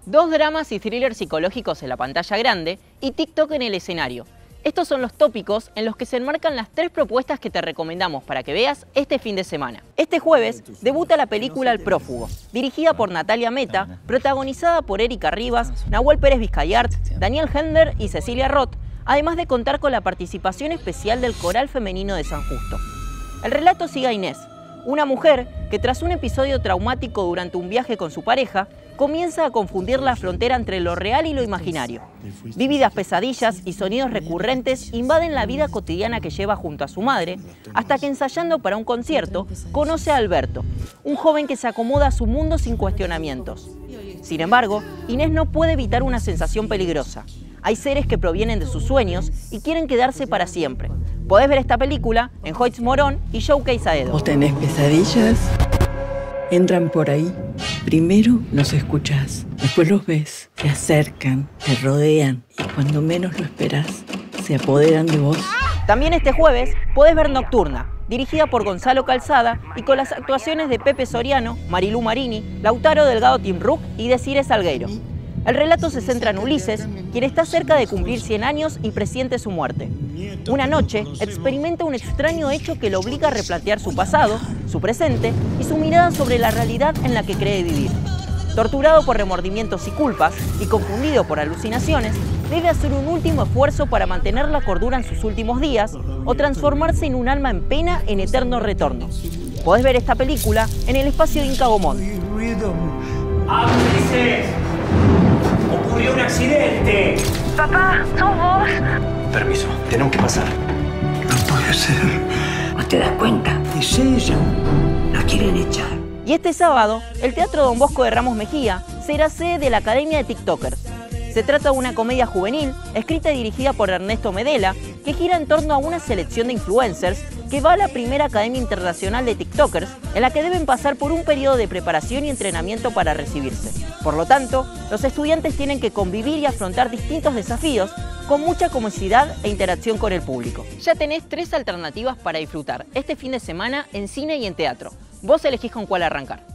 2 dramas y thrillers psicológicos en la pantalla grande y TikTok en el escenario. Estos son los tópicos en los que se enmarcan las 3 propuestas que te recomendamos para que veas este fin de semana. Este jueves debuta la película El Prófugo, dirigida por Natalia Meta, protagonizada por Erika Rivas, Nahuel Pérez Vizcayart, Daniel Hender y Cecilia Roth, además de contar con la participación especial del Coral Femenino de San Justo. El relato sigue a Inés, una mujer que tras un episodio traumático durante un viaje con su pareja, comienza a confundir la frontera entre lo real y lo imaginario. Vívidas pesadillas y sonidos recurrentes invaden la vida cotidiana que lleva junto a su madre, hasta que ensayando para un concierto, conoce a Alberto, un joven que se acomoda a su mundo sin cuestionamientos. Sin embargo, Inés no puede evitar una sensación peligrosa. Hay seres que provienen de sus sueños y quieren quedarse para siempre. Podés ver esta película en Hoyts Morón y Showcase Aedo. ¿Vos tenés pesadillas? Entran por ahí. Primero los escuchás, después los ves, te acercan, te rodean y cuando menos lo esperás, se apoderan de vos. También este jueves podés ver Nocturna, dirigida por Gonzalo Calzada y con las actuaciones de Pepe Soriano, Marilú Marini, Lautaro Delgado Timruk y Desiree Salgueiro. El relato se centra en Ulises, quien está cerca de cumplir 100 años y presiente su muerte. Una noche experimenta un extraño hecho que lo obliga a replantear su pasado, su presente y su mirada sobre la realidad en la que cree vivir. Torturado por remordimientos y culpas y confundido por alucinaciones, debe hacer un último esfuerzo para mantener la cordura en sus últimos días o transformarse en un alma en pena en eterno retorno. Podés ver esta película en el espacio de Inca Gomón. ¡Ulises! ¡Ocurrió un accidente! Papá, ¿sos vos? Permiso, tenemos que pasar. No puede ser. ¿No te das cuenta? Es ella. La quieren echar. Y este sábado, el Teatro Don Bosco de Ramos Mejía será sede de la Academia de TikTokers. Se trata de una comedia juvenil, escrita y dirigida por Ernesto Medela, que gira en torno a una selección de influencers que va a la primera Academia Internacional de TikTokers, en la que deben pasar por un periodo de preparación y entrenamiento para recibirse. Por lo tanto, los estudiantes tienen que convivir y afrontar distintos desafíos con mucha comicidad e interacción con el público. Ya tenés 3 alternativas para disfrutar este fin de semana en cine y en teatro. Vos elegís con cuál arrancar.